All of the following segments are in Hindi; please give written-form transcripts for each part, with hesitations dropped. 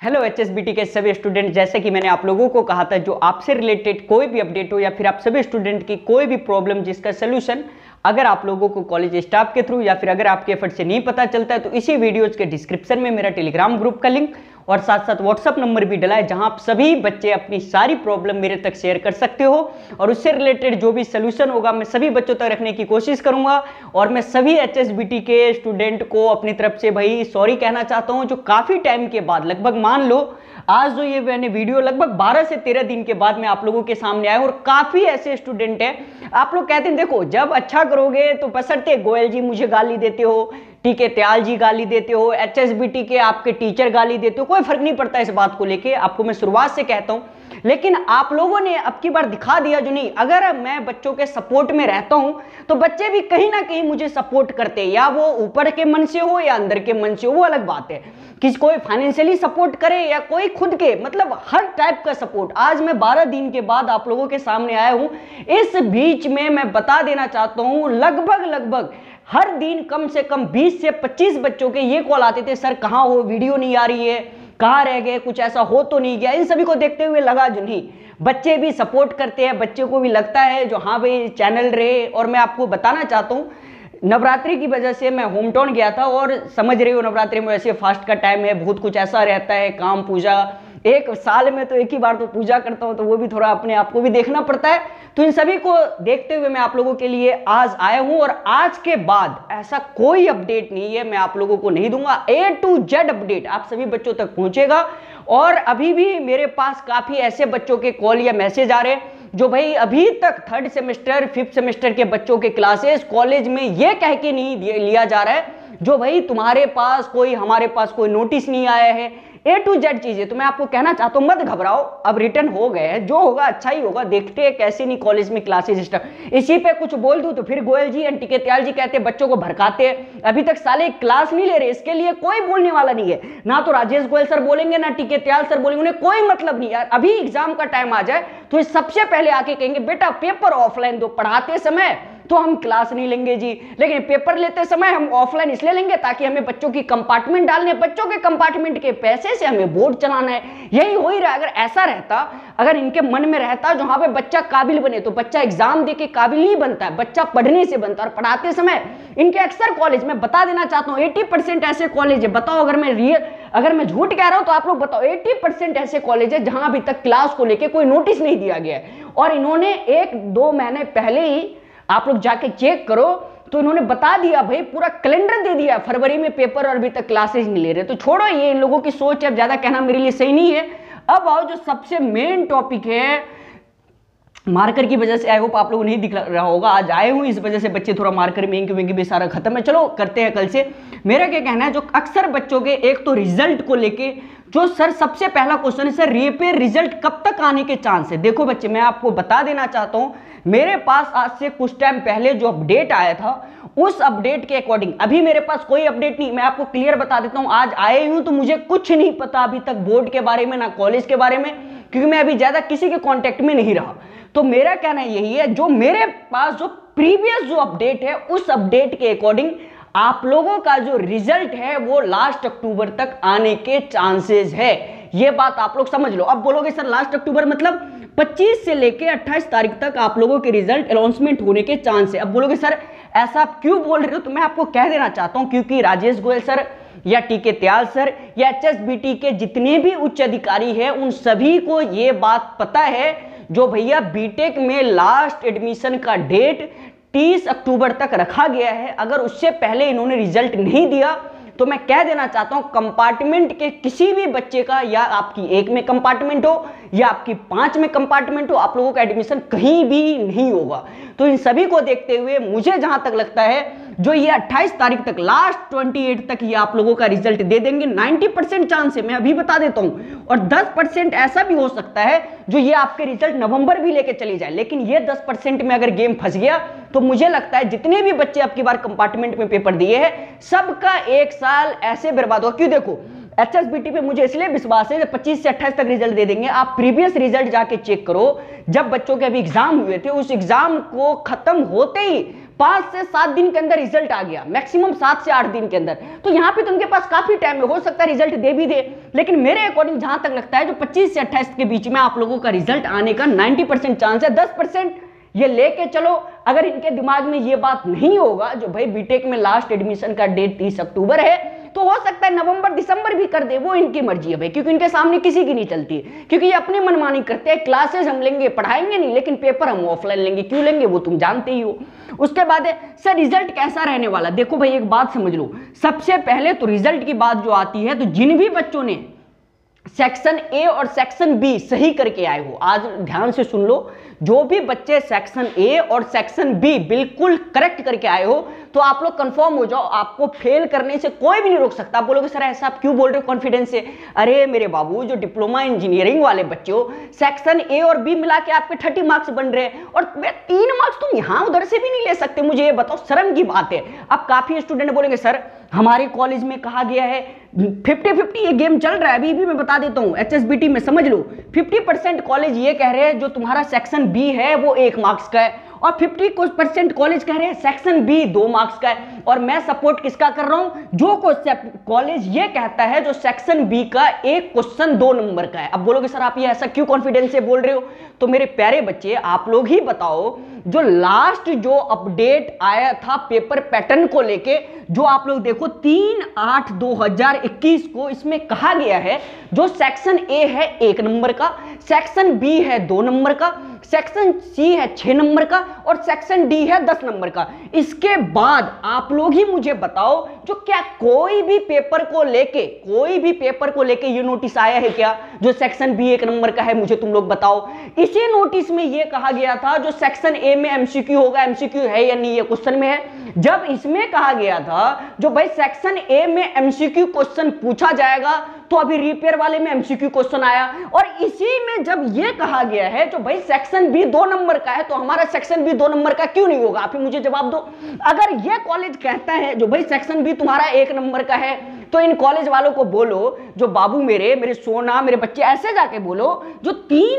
हेलो एचएसबीटी के सभी स्टूडेंट, जैसे कि मैंने आप लोगों को कहा था, जो आपसे रिलेटेड कोई भी अपडेट हो या फिर आप सभी स्टूडेंट की कोई भी प्रॉब्लम जिसका सोल्यूशन अगर आप लोगों को कॉलेज स्टाफ के थ्रू या फिर अगर आपके एफर्ट से नहीं पता चलता है तो इसी वीडियोज के डिस्क्रिप्शन में मेरा टेलीग्राम ग्रुप का लिंक और साथ साथ व्हाट्सअप नंबर भी डला है, जहां आप सभी बच्चे अपनी सारी प्रॉब्लम मेरे तक शेयर कर सकते हो और उससे रिलेटेड जो भी सोल्यूशन होगा मैं सभी बच्चों तक रखने की कोशिश करूंगा। और मैं सभी एचएसबीटी के स्टूडेंट को अपनी तरफ से भाई सॉरी कहना चाहता हूं, जो काफी टाइम के बाद, लगभग मान लो आज जो ये मैंने वीडियो लगभग 12 से 13 दिन के बाद मैं आप लोगों के सामने आया, और काफी ऐसे स्टूडेंट हैं आप लोग कहते हैं देखो जब अच्छा करोगे तो बशर्ते गोयल जी मुझे गाली देते हो, ठीक है, त्याल जी गाली देते हो, एचएसबीटी के आपके टीचर गाली देते हो, कोई फर्क नहीं पड़ता इस बात को लेके, आपको मैं शुरुआत से कहता हूं। लेकिन आप लोगों ने अब की बार दिखा दिया जो नहीं, अगर मैं बच्चों के सपोर्ट में रहता हूं तो बच्चे भी कहीं ना कहीं मुझे सपोर्ट करते हैं, या वो ऊपर के मन से हो या अंदर के मन से हो, वो अलग बात है। किसी कोई फाइनेंशियली सपोर्ट करे या कोई खुद के, मतलब हर टाइप का सपोर्ट। आज मैं 12 दिन के बाद आप लोगों के सामने आया हूं। इस बीच में मैं बता देना चाहता हूं लगभग हर दिन कम से कम 20 से 25 बच्चों के ये कॉल आते थे, सर कहाँ हो, वीडियो नहीं आ रही है, कहाँ रह गए, कुछ ऐसा हो तो नहीं गया। इन सभी को देखते हुए लगा जो नहीं, बच्चे भी सपोर्ट करते हैं, बच्चे को भी लगता है जो हाँ भाई चैनल रहे। और मैं आपको बताना चाहता हूँ, नवरात्रि की वजह से मैं होम टाउन गया था, और समझ रहे हो नवरात्रि में वैसे फास्ट का टाइम है, बहुत कुछ ऐसा रहता है, काम पूजा, एक साल में तो एक ही बार तो पूजा करता हूं, तो वो भी थोड़ा अपने आप को भी देखना पड़ता है। तो इन सभी को देखते हुए मैं आप लोगों के लिए आज आया हूं, और आज के बाद ऐसा कोई अपडेट नहीं है मैं आप लोगों को नहीं दूंगा। A to Z अपडेट आप सभी बच्चों तक पहुंचेगा। और अभी भी मेरे पास काफी ऐसे बच्चों के कॉल या मैसेज आ रहे हैं जो भाई अभी तक 3rd सेमेस्टर 5th सेमेस्टर के बच्चों के क्लासेस कॉलेज में ये कह के नहीं लिया जा रहा है जो भाई तुम्हारे पास कोई, हमारे पास कोई नोटिस नहीं आया है। A to Z चीजें तो मैं आपको कहना चाहता हूं, मत घबराओ, अब रिटर्न हो गए हैं, जो होगा अच्छा ही होगा, देखते हैं कैसे नहीं कॉलेज में क्लासेस स्टार्ट। इसी पे कुछ बोल दूं तो फिर गोयल जी एंटी के त्याल जी कहते हैं बच्चों को भड़काते हैं, अभी तक साले क्लास नहीं ले रहे, इसके लिए कोई बोलने वाला नहीं है, ना तो राजेश गोयल सर बोलेंगे ना टीके त्याल सर बोलेंगे, उन्हें कोई मतलब नहीं यार। अभी एग्जाम का टाइम आ जाए तो सबसे पहले आके कहेंगे बेटा पेपर ऑफलाइन दो, पढ़ाते समय तो हम क्लास नहीं लेंगे जी, लेकिन पेपर लेते समय हम ऑफलाइन इसलिए लेंगे ताकि हमें बच्चों की कंपार्टमेंट डालने, बच्चों के कंपार्टमेंट के पैसे से हमें बोर्ड चलाना है। यही हो ही रहा है। अगर ऐसा रहता, अगर इनके मन में रहता जहां पे बच्चा काबिल बने, तो बच्चा एग्जाम देके काबिल नहीं बनता है, बच्चा पढ़ने से बनता है। और पढ़ाते समय इनके अक्सर कॉलेज में बता देना चाहता हूं 80% ऐसे कॉलेज है, बताओ अगर मैं झूठ कह रहा हूं तो आप लोग बताओ, 80% ऐसे कॉलेज है जहां अभी तक क्लास को लेकर कोई नोटिस नहीं दिया गया है। और इन्होंने 1-2 महीने पहले ही आप लोग जाके चेक करो तो इन्होंने बता दिया भाई, पूरा कैलेंडर दे दिया, फरवरी में पेपर और अभी तक क्लासेस नहीं ले रहे। तो छोड़ो, ये इन लोगों की सोच है, अब ज्यादा कहना मेरे लिए सही नहीं है। अब आओ जो सबसे मेन टॉपिक है, मार्कर की वजह से आई होप आप लोगों को नहीं दिख रहा होगा, आज आए हूं इस वजह से बच्चे थोड़ा मार्कर में भी सारा खत्म है। चलो करते हैं कल से। मेरा क्या कहना है, जो अक्सर बच्चों के एक तो रिजल्ट को लेके जो सर सबसे पहला क्वेश्चन है, सर रीअपीयर रिजल्ट कब तक आने के चांस है। देखो बच्चे, मैं आपको बता देना चाहता हूं, मेरे पास आज से कुछ टाइम पहले जो अपडेट आया था उस अपडेट के अकॉर्डिंग अभी मेरे पास कोई अपडेट नहीं। मैं आपको क्लियर बता देता हूं, आज आए हूं तो मुझे कुछ नहीं पता अभी तक बोर्ड के बारे में, ना कॉलेज के बारे में, क्योंकि मैं अभी ज्यादा किसी के कांटेक्ट में नहीं रहा। तो मेरा कहना यही है, जो मेरे पास जो प्रीवियस जो अपडेट है उस अपडेट के अकॉर्डिंग आप लोगों का जो रिजल्ट है वो लास्ट अक्टूबर तक आने के चांसेस है। ये बात आप लोग समझ लो। अब बोलोगे सर लास्ट अक्टूबर मतलब 25 से लेके 28 तारीख तक आप लोगों के रिजल्ट अनाउंसमेंट होने के चांस है। अब बोलोगे सर ऐसा आप क्यों बोल रहे हो, तो मैं आपको कह देना चाहता हूं, क्योंकि राजेश गोयल सर या टीके त्याल सर या एचएसबीटी के जितने भी उच्च अधिकारी हैं उन सभी को ये बात पता है, जो भैया बीटेक में लास्ट एडमिशन का डेट 30 अक्टूबर तक रखा गया है। अगर उससे पहले इन्होंने रिजल्ट नहीं दिया तो मैं कह देना चाहता हूं कंपार्टमेंट के किसी भी बच्चे का, या आपकी 1 में कंपार्टमेंट हो या आपकी 5 में कंपार्टमेंट हो, आप लोगों का एडमिशन कहीं भी नहीं होगा। तो इन सभी को देखते हुए मुझे जहां तक लगता है जो ये 28 तारीख तक, लास्ट 28 तक ये आप लोगों का रिजल्ट दे देंगे। 90% चांस है, मैं अभी बता देता हूं। और 10% ऐसा भी हो सकता है जो ये आपके रिजल्ट नवंबर भी लेके चली जाए। लेकिन ये 10% में अगर गेम फंस गया तो मुझे लगता है जितने भी बच्चे अब की बार कंपार्टमेंट में पेपर दिए हैं सबका 1 साल ऐसे बर्बाद होगा। क्यों, देखो एचएसबीटी पे मुझे इसलिए विश्वास है, 25 से 28 तक रिजल्ट दे देंगे। आप प्रीवियस रिजल्ट जाके चेक करो, जब बच्चों के अभी एग्जाम हुए थे उस एग्जाम को खत्म होते ही 5 से 7 दिन के अंदर रिजल्ट आ गया, मैक्सिमम 7 से 8 दिन के अंदर। तो यहाँ पे तो उनके पास काफी टाइम है, हो सकता है रिजल्ट दे भी दे, लेकिन मेरे अकॉर्डिंग जहां तक लगता है जो 25 से 28 के बीच में आप लोगों का रिजल्ट आने का 90% चांस है। 10% ये लेके चलो, अगर इनके दिमाग में ये बात नहीं होगा जो भाई बीटेक में लास्ट एडमिशन का डेट 30 अक्टूबर है, तो हो सकता है नवंबर दिसंबर भी कर दे, वो इनकी मर्जी है भाई, क्योंकि इनके सामने किसी की नहीं चलती, क्योंकि ये अपनी मनमानी करते हैं। क्लासेस हम लेंगे, पढ़ाएंगे नहीं, लेकिन पेपर हम ऑफलाइन लेंगे। क्यों लेंगे वो तुम जानते ही हो। उसके बाद है सर रिजल्ट कैसा रहने वाला। देखो भाई एक बात समझ लो, सबसे पहले तो रिजल्ट की बात जो आती है, तो जिन भी बच्चों ने सेक्शन ए और सेक्शन बी सही करके आए हो, आज ध्यान से सुन लो, जो भी बच्चे सेक्शन ए और सेक्शन बी बिल्कुल करेक्ट करके आए हो, तो आप लोग कंफर्म हो जाओ, आपको फेल करने से कोई भी नहीं रोक सकता। आप बोलोगे सर ऐसा आप क्यों बोल रहे हो कॉन्फिडेंस से। अरे मेरे बाबू, जो डिप्लोमा इंजीनियरिंग वाले बच्चे हो, सेक्शन ए और बी मिला के आपके 30 मार्क्स बन रहे हैं, और 3 मार्क्स तुम यहां उधर से भी नहीं ले सकते। मुझे ये बताओ, शर्म की बात है। अब काफी स्टूडेंट बोलेंगे सर हमारे कॉलेज में कहा गया है 50-50 ये गेम चल रहा है, अभी भी मैं बता देता हूं, HSBT में समझ लो 50% कॉलेज ये कह रहे हैं जो तुम्हारा सेक्शन बी है वो 1 मार्क्स का है, और 50% कॉलेज कह रहे हैं सेक्शन बी 2 मार्क्स का है। और मैं सपोर्ट किसका कर रहा हूं, जो कॉलेज ये कहता है जो सेक्शन बी का एक क्वेश्चन 2 नंबर का है। अब बोलोगे सर आप ये ऐसा क्यों कॉन्फिडेंस से बोल रहे हो। तो मेरे प्यारे बच्चे आप लोग ही बताओ, जो लास्ट जो अपडेट आया था पेपर पैटर्न को लेके, जो आप लोग देखो 3/8/2021 को, इसमें कहा गया है जो सेक्शन ए है 1 नंबर का, सेक्शन बी है 2 नंबर का, सेक्शन सी है 6 नंबर का, और सेक्शन डी है 10 नंबर का। इसके बाद आप लोग ही मुझे बताओ, जो क्या कोई भी पेपर को लेके ये नोटिस आया है क्या जो सेक्शन बी 1 नंबर का है, मुझे तुम लोग बताओ। इसी नोटिस में ये कहा गया था जो सेक्शन ए में एमसीक्यू होगा, एमसीक्यू है या नहीं ये क्वेश्चन में है। जब इसमें कहा गया था जो भाई सेक्शन ए में एमसीक्यू क्वेश्चन पूछा जाएगा, तो अभी रिपेयर वाले में एमसीक्यू क्वेश्चन आया, और इसी में जब ये कहा गया है जो भाई सेक्शन बी 2 नंबर का है, तो हमारा सेक्शन बी 2 नंबर का क्यों नहीं होगा। आप ही मुझे जवाब दो। अगर ये कॉलेज कहता है जो भाई सेक्शन बी तुम्हारा 1 नंबर का है, तो इन कॉलेज वालों को बोलो, जो बाबू मेरे सोना मेरे बच्चे, ऐसे जाके बोलो जो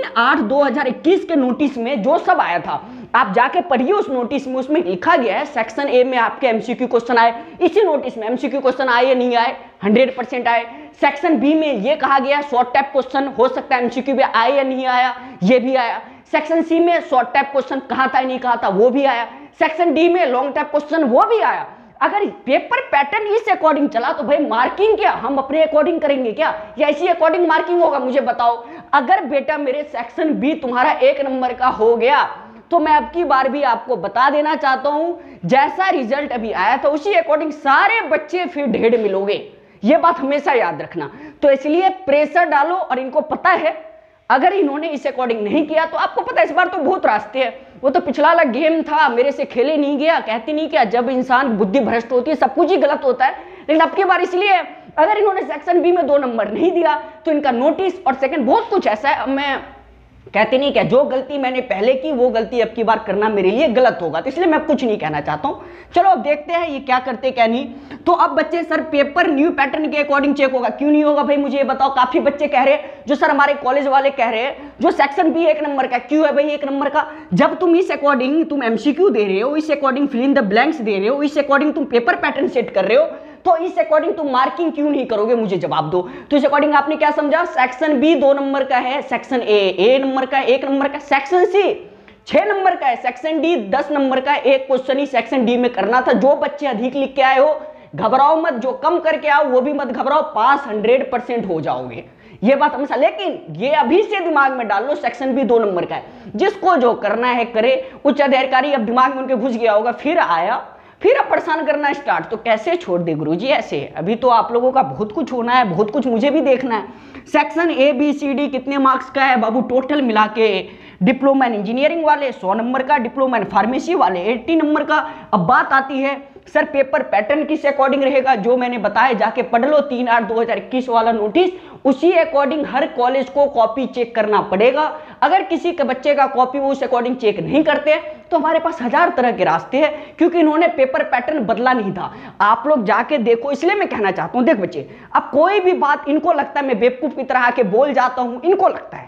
3/8/2021 के नोटिस में जो सब आया था, आप जाके पढ़िए उस नोटिस में, उसमें लिखा गया है सेक्शन ए में आपके एमसीक्यू क्वेश्चन आए। इसी नोटिस में एमसीक्यू क्वेश्चन आए या नहीं आए, 100% आए। सेक्शन बी में ये कहा गया शॉर्ट टाइप क्वेश्चन हो सकता है एमसीक्यू में आए या नहीं आया, ये भी आया। सेक्शन सी में शॉर्ट टाइप क्वेश्चन कहा था नहीं कहा था, वो भी आया। सेक्शन डी में लॉन्ग टाइप क्वेश्चन, वो भी आया। अगर पेपर पैटर्न इस अकॉर्डिंग चला, तो भाई मार्किंग क्या हम अपने अकॉर्डिंग करेंगे क्या, या इसी अकॉर्डिंग मार्किंग होगा, मुझे बताओ। अगर बेटा मेरे सेक्शन बी तुम्हारा 1 नंबर का हो गया, तो मैं अब की बार भी आपको बता देना चाहता हूं, जैसा रिजल्ट अभी आया था उसी अकॉर्डिंग सारे बच्चे फिर ढेर मिलोगे, ये बात हमेशा याद रखना। तो इसलिए प्रेशर डालो, और इनको पता है अगर इन्होंने इस अकॉर्डिंग नहीं किया, तो आपको पता है इस बार तो बहुत रास्ते हैं। वो तो पिछला वाला गेम था, मेरे से खेले नहीं गया, कहते नहीं क्या, जब इंसान बुद्धि भ्रष्ट होती है सब कुछ ही गलत होता है। लेकिन अब की बार इसलिए अगर इन्होंने सेक्शन बी में 2 नंबर नहीं दिया, तो इनका नोटिस और सेकंड बहुत कुछ ऐसा है। मैं कहते नहीं क्या, जो गलती मैंने पहले की वो गलती अब की बार करना मेरे लिए गलत होगा, तो इसलिए मैं कुछ नहीं कहना चाहता हूं। चलो अब देखते हैं ये क्या करते क्या नहीं। तो अब बच्चे सर पेपर न्यू पैटर्न के अकॉर्डिंग चेक होगा, क्यों नहीं होगा भाई मुझे ये बताओ। काफी बच्चे कह रहे हैं जो सर हमारे कॉलेज वाले कह रहे हैं जो सेक्शन बी 1 नंबर का, क्यों है भाई 1 नंबर का। जब तुम इस अकॉर्डिंग तुम एमसीक्यू दे रहे हो, इस according fill in the blanks दे रहे हो, इस अकॉर्डिंग तुम पेपर पैटर्न सेट कर रहे हो, तो इस अकॉर्डिंग तुम मार्किंग क्यों नहीं करोगे, मुझे जवाब दो। तो इस अकॉर्डिंग आपने क्या समझा, सेक्शन बी 2 नंबर का है, सेक्शन ए नंबर का 1 नंबर का, सेक्शन सी 6 नंबर का है, सेक्शन डी 10 नंबर का। एक क्वेश्चन ही सेक्शन डी में करना था। जो बच्चे अधिक लिख के आए हो घबराओ मत, जो कम करके आओ वो भी मत घबराओ, पास 100% हो जाओगे, ये बात हमेशा। लेकिन ये अभी से दिमाग में डाल लो सेक्शन बी 2 नंबर का है, जिसको जो करना है करे। उच्च अधिकारी अब दिमाग में उनके घुस गया होगा, फिर आया फिर अब परेशान करना स्टार्ट, तो कैसे छोड़ दे गुरुजी ऐसे। अभी तो आप लोगों का बहुत कुछ होना है, बहुत कुछ मुझे भी देखना है। Section A B C D कितने मार्क्स का है बाबू, टोटल मिला के डिप्लोमा इन इंजीनियरिंग वाले 100 नंबर का, डिप्लोमा इन फार्मेसी वाले 80 नंबर का। अब बात आती है सर पेपर पैटर्न किस अकॉर्डिंग रहेगा, जो मैंने बताया जाके पढ़ लो 3/8/2021 वाला नोटिस, उसी अकॉर्डिंग हर कॉलेज को कॉपी चेक करना पड़ेगा। अगर किसी के बच्चे का कॉपी वो उस अकॉर्डिंग चेक नहीं करते तो हमारे पास 1000 तरह के रास्ते हैं, क्योंकि इन्होंने पेपर पैटर्न बदला नहीं था। आप लोग जाके देखो, इसलिए मैं कहना चाहता हूं, देख बच्चे अब कोई भी बात इनको लगता है मैं बेवकूफ की तरह आके बोल जाता हूं, इनको लगता है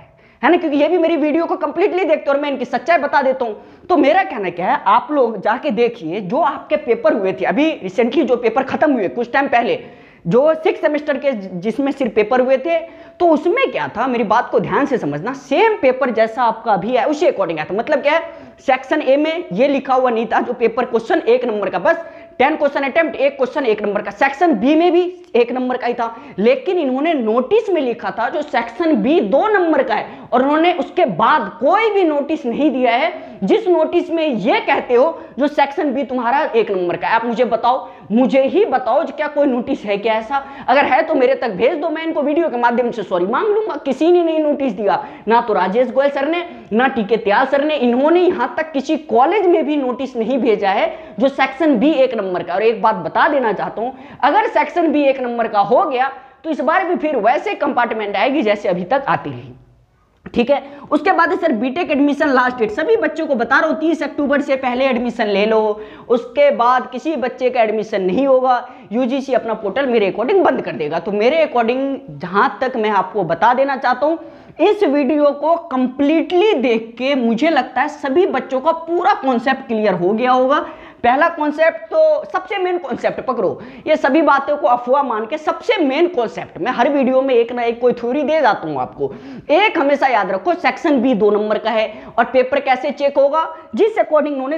है ना, क्योंकि ये भी मेरी वीडियो को कंप्लीटली देखते और मैं इनकी सच्चाई बता देता हूँ। तो मेरा कहना क्या है, आप लोग जाके देखिए जो आपके पेपर हुए थे अभी रिसेंटली, जो पेपर खत्म हुए कुछ टाइम पहले, जो 6 सेमेस्टर के जिसमें सिर्फ पेपर हुए थे, तो उसमें क्या था, मेरी बात को ध्यान से समझना, सेम पेपर जैसा आपका अभी है उसी अकॉर्डिंग आया था। मतलब क्या है, सेक्शन ए में ये लिखा हुआ नहीं था जो पेपर क्वेश्चन 1 नंबर का, बस 10 क्वेश्चन अटेम्प्ट, एक क्वेश्चन 1 नंबर का। सेक्शन बी में भी 1 नंबर का ही था, लेकिन इन्होंने नोटिस में लिखा था जो सेक्शन बी 2 नंबर का है, और उन्होंने उसके बाद कोई भी नोटिस नहीं दिया है जिस नोटिस में ये कहते हो जो सेक्शन बी तुम्हारा 1 नंबर का है। आप मुझे बताओ, मुझे ही बताओ क्या कोई नोटिस है क्या ऐसा? अगर है तो मेरे तक भेज दो, मैं इनको वीडियो के माध्यम से सॉरी मांग लूंगा। किसी ने नहीं नोटिस दिया, ना तो राजेश गोयल सर ने, ना टीके त्याल सर ने, इन्होंने यहां तक किसी कॉलेज में भी नोटिस नहीं भेजा है जो सेक्शन बी 1 नंबर का। और एक बात बता देना चाहता हूं, अगर सेक्शन बी 1 नंबर का हो गया तो इस बार भी फिर वैसे कंपार्टमेंट आएगी जैसे अभी तक आती रही, ठीक है। उसके बाद sir BTech admission last date, सभी बच्चों को बता रहा हूं 30 अक्टूबर से पहले एडमिशन ले लो, उसके बाद किसी बच्चे का एडमिशन नहीं होगा, यूजीसी अपना पोर्टल मेरे अकॉर्डिंग बंद कर देगा। तो मेरे अकॉर्डिंग जहां तक मैं आपको बता देना चाहता हूं, इस वीडियो को कंप्लीटली देख के मुझे लगता है सभी बच्चों का पूरा कॉन्सेप्ट क्लियर हो गया होगा। पहला कॉन्सेप्ट तो सबसे मेन कॉन्सेप्ट पकड़ो, ये सभी बातों को अफवाह मान के सबसे मेन कॉन्सेप्ट, मैं हर वीडियो में एक ना एक कोई थ्योरी दे जाता हूं आपको। एक हमेशा याद रखो, सेक्शन बी 2 नंबर का है, और पेपर कैसे चेक होगा, जिस अकॉर्डिंग उन्होंने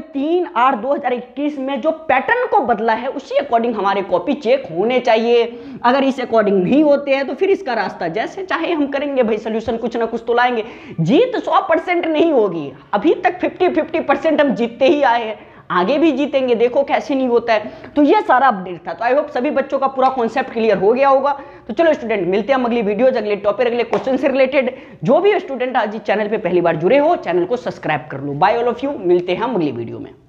3/8/2021 में जो पैटर्न को बदला है उसी अकॉर्डिंग हमारे कॉपी चेक होने चाहिए। अगर इस अकॉर्डिंग नहीं होते हैं तो फिर इसका रास्ता जैसे चाहे हम करेंगे भाई, सोल्यूशन कुछ ना कुछ तो लाएंगे। जीत 100% नहीं होगी, अभी तक 50-50% हम जीतते ही आए हैं, आगे भी जीतेंगे, देखो कैसे नहीं होता है। तो ये सारा अपडेट था, तो आई होप सभी बच्चों का पूरा कॉन्सेप्ट क्लियर हो गया होगा। तो चलो स्टूडेंट, मिलते हैं हम अगली वीडियोज, अगले टॉपिक, अगले क्वेश्चन से रिलेटेड। जो भी स्टूडेंट आज इस चैनल पे पहली बार जुड़े हो, चैनल को सब्सक्राइब कर लो। बाय ऑल ऑफ यू, मिलते हैं हम अगली वीडियो में।